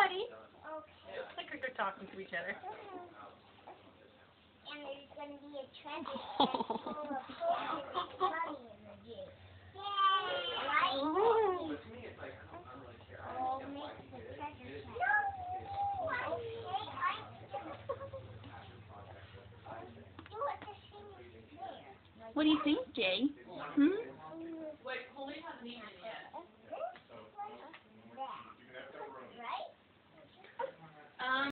buddy. Okay. It's like they're talking to each other. And there's going to be a treasure chest full of toys and money in the gate. Yay! Right? Oh, make the treasure chest. No! Okay, do it the same as there. What do you think, Jay? Hmm? Wait, Pauline hasn't eaten